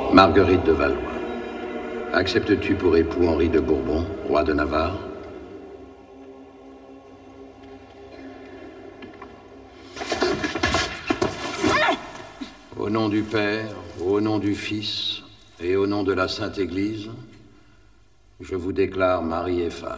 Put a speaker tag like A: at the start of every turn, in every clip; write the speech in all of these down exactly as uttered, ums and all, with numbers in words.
A: Marguerite de Valois. Acceptes-tu pour époux Henri de Bourbon, roi de Navarre? Au nom du Père, au nom du Fils et au nom de la Sainte Église, je vous déclare mari et femme.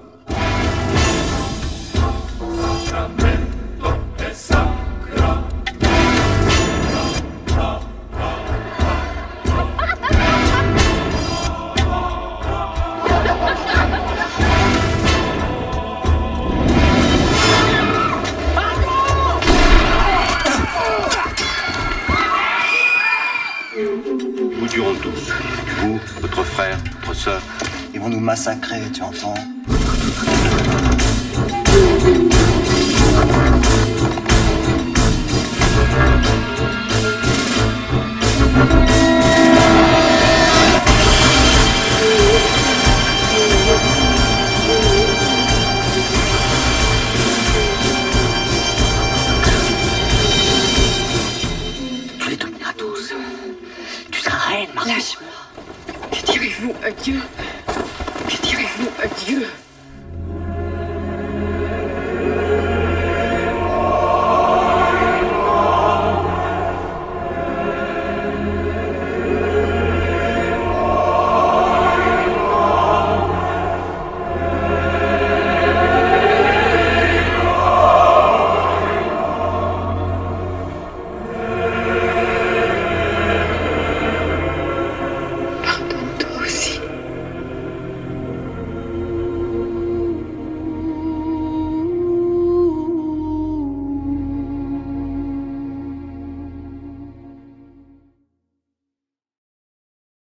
B: Nous tuerons tous. Vous, votre frère, votre sœur.
C: Ils vont nous massacrer, tu entends?
D: Tu les domineras tous. Tu seras reine, Margot.
E: Lâche-moi. Que direz-vous à Dieu? Que direz-vous à Dieu?